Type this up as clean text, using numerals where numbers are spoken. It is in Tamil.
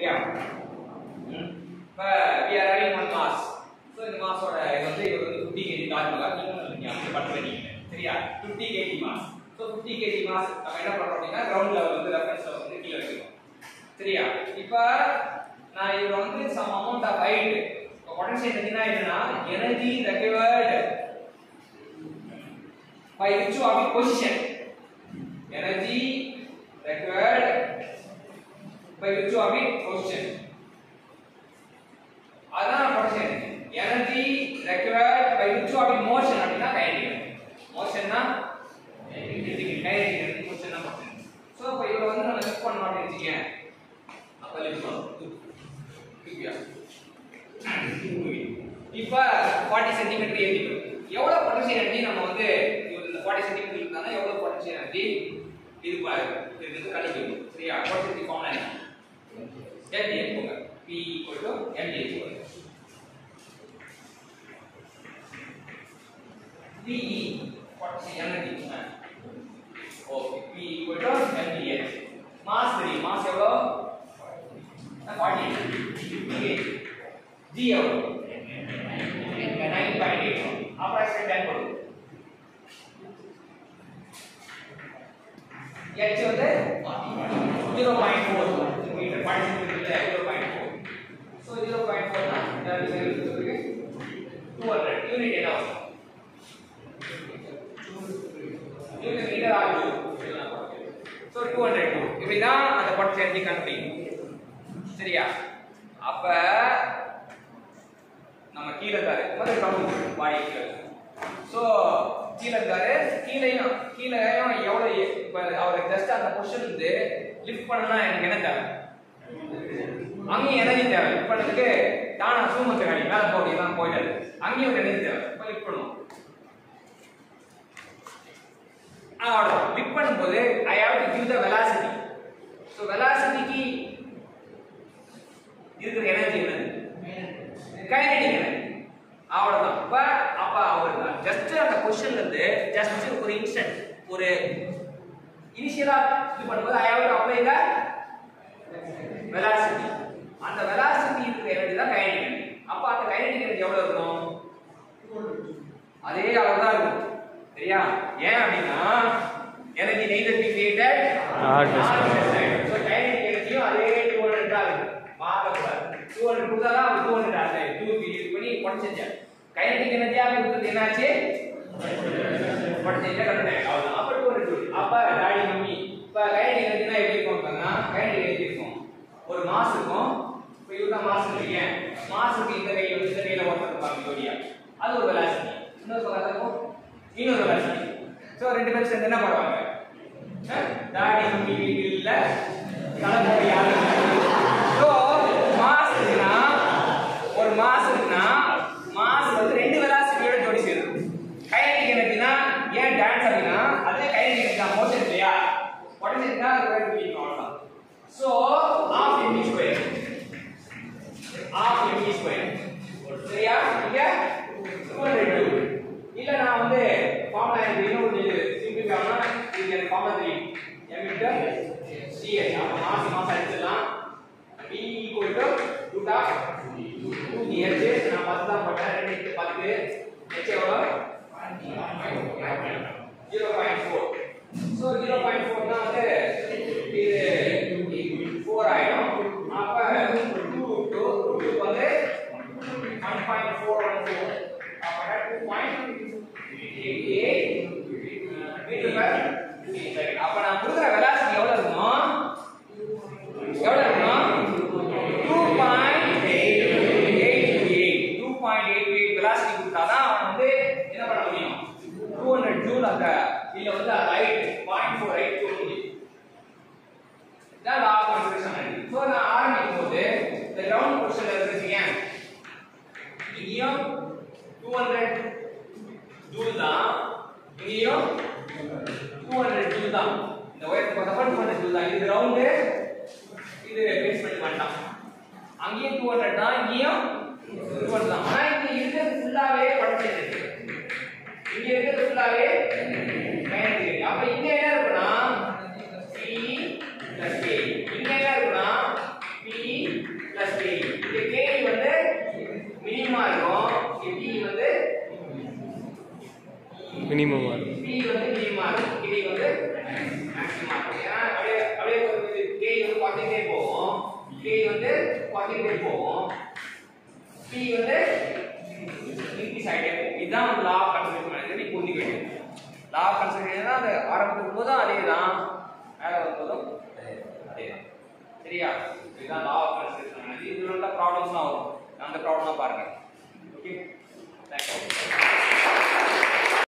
சரியா? இப்போ we are having one mass. So இந்த மாஸோட இது வந்து 50 kg காரணமாக நீங்க அப்படி பண்ணுவீங்க. சரியா? 50 kg mass. So 50 kg mass நம்ம என்ன பண்றோம் அப்படினா கிரவுண்ட் லெவல் வந்து ரெஃபரன்ஸ் லெவல் வந்து கீழ வைக்கிறோம். சரியா? இப்போ நான் இது வந்து some amount of height. இப்போ பொட்டன்ஷியல் எனர்ஜினா என்னன்னா energy required by which of the position. Energy required by which of the position. அதான் potential energy required by which of the motion அப்படினா கைனடிக் மோஷன்னா கைனடிக் மோஷன் தான் பொட்டன்ஷியல். சோ இப்போ இத வந்து நம்ம செக் பண்ண மாட்டேன்னு வெச்சீங்க. அப்ப லிখோம் இப்போ 40 cm ஏறிடும். எவ்வளவு பொட்டன்ஷியல் எனர்ஜி நம்ம வந்து இந்த 40 cm இருந்தானா எவ்வளவு பொட்டன்ஷியல் எனர்ஜி இது பாருங்க. இது கண்டுபிடிக்கணும். சரியா? பொட்டன்ஷியல் ஃபார்முலா என்ன? mdh போங்க. P mdh போங்க. P potential energy. Okay, P mdh. Mass 3. Mass எவ்வளவு? 40. kg. G எவ்வளவு? 9.8. approximate 10 போடு. H வந்து 0.4 மீட்டர் 40 சென்டிமீட்டர்ல 0.4. So 0.4 னா that is 200 யூனிட் என்ன ஆகும்? யூனிட் மீட்டர் ஆகும். So 202 இப்படிதான் அந்த பொட்டன்ஷியல் எனர்ஜி கண்டுபிடிக்கணும். சரியா? அப்ப நம்ம கீழ இருக்காரு முதல்ல கவுண்ட் பாடி கீழ. சோ கீழ இருக்காரு கீழேயும் எவ்வளவு இப்ப அவர் ஜஸ்ட் அந்த பொசிஷன் வந்து லிஃப்ட் பண்ணனா எனக்கு என்ன தேவை? அங்கேயும் எனர்ஜி தேவை. லிஃப்ட் பண்ணதுக்கு தானா சூம தேவை. மேல போடிலாம் போயிடாது. அங்கேயும் எனர்ஜி தேவை. இப்ப லிஃப்ட் பண்ணுவோம். அவ்வளவு லிஃப்ட் பண்ணும்போது I have to give the velocity. So velocity-க்கு இருக்கிற எனர்ஜி என்னது? Kinetic energy. அவ்வளவுதான். அப்ப அவ்வளவுதான். ஜஸ்ட் அந்த பொசிஷன்ல இருந்து ஜஸ்ட் ஒரு இன்ஸ்டன்ட் ஒரு இனிஷியலா இது பண்ணும்போது I have to apply the velocity. அந்த velocity இருக்கிற எனர்ஜி தான் கைனடிக் எனர்ஜி. அப்ப அந்த கைனடிக் எனர்ஜி எவ்வளவு இருக்கும்? அதே அளவு தான் இருக்கும். சரியா? ஏன் அப்படினா energy neither be created nor destroyed. So kinetic energy அதே 200 தான் இருக்கு. மாறக்கூடாது. 200 கொடுத்தா 200 ஆகுது. 2 யூஸ் பண்ணி பொட்டன்ஷியல் கைனடிக் எனர்ஜியா கொடுத்தது என்னாச்சு? பொட்டன்ஷியல் கண்டுபிடிங்க. அவ்வளவுதான். அப்ப 200 ஜூல். அப்ப டாடி மம்மி இப்ப கைனடிக் எனர்ஜினா எப்படி இருக்கும்னா கைனடிக் எனர்ஜி இருக்கும். ஒரு மாஸ் இருக்கும். இப்ப இதுதான் மாஸ் இல்லையா? மாஸ்க்கு இந்த கையில வந்து இந்த கையில ஓட்டறது பாருங்க ஜோடியா. அது ஒரு வெலாசிட்டி. இன்னொரு பக்கம் இருக்கும். இன்னொரு வெலாசிட்டி. சோ ரெண்டு பேரும் சேர்ந்து என்ன பண்ணுவாங்க? டாடி மம்மி வீட்ல கலப்போடி யாரு? சோ மாஸ் இருக்குனா ஒரு மாஸ் இருக்குனா மாஸ் வந்து ரெண்டு வெலாசிட்டியோட ஜோடி சேரும். கைனடிக் எனர்ஜினா ஏன் டான்ஸ் அப்படினா அதே கைனடிக் எனர்ஜி தான் மோஷன் இல்லையா? பொட்டன்ஷியல் தான் அது வேற பிடிக்கும் அவ்வளவுதான். சோ half mv square சரியா? இங்க 202 இல்ல நான் வந்து ஃபார்முலா எனக்கு இன்னொரு சிம்பிள் ஆனா இது எனக்கு ஃபார்முலா தெரியும். m * ch அப்ப மாஸ் அடிச்சிடலாம். v = root of 2h நான் 10 தான் போட்டேன். 2 10 h எவ்வளவு? 0.4. சோ 0.4 னா வந்து இது 4 ஆயிடும். அப்ப 2 வந்து 1.414 அப்ப 2.88 மீட்டர் per செகண்ட். அப்ப நான் கொடுக்கிற வெலாசிட்டி எவ்வளவு இருக்கும்? 2.88 வெலாசிட்டி கொடுத்தாதான் அவன் வந்து என்ன பண்ண முடியும்? 200 ஜூல் அந்த இல்ல வந்து ஹைட் 0.4 ஹைட் போக முடியும். இதான் லா ஆஃப் கன்சர்வேஷன். சோ நான் ஆரம்பிக்கும்போது இந்த கிரவுண்ட் பொசிஷன்ல இருக்கீங்க. இங்கேயும் 200 ஜூல் தான். இங்கேயும் 200 ஜூல் தான். இந்த ஒயர் பக்கத்துல 200 ஜூல் தான். இது ரவுண்ட் இது பேஸ்மென்ட் வேண்டாம். அங்கேயும் 200 தான். இங்கேயும் 200 தான். ஆனா இங்க இருக்கிறது ஃபுல்லாவே பொட்டன்ஷியல் இருக்கு. இங்க இருக்கிறது ஃபுல்லாவே கைனடிக் இருக்கு. அப்ப இங்க என்ன இருக்குன்னா P + K. இங்க என்ன இருக்குன்னா P மினிமம் வரும். P வந்து மினிமம் இருக்கும், K வந்து மேக்ஸிமம் இருக்கும். ஏன்னா அப்படியே K வந்து குறைஞ்சிட்டே போகும், K வந்து குறைஞ்சிட்டே போகும், P வந்து இன்க்ரீஸ் ஆகிட்டே போகும். இதுதான் வந்து லா ஆஃப் கன்சர்வேஷன். நீ புரிஞ்சுக்க வேண்டியது. லா ஆஃப் கன்சர்வேஷன் தான் அது ஆரம்பத்துக்கு போதும் அதே தான், மேலே வரும்போதும் அதே தான். சரியா?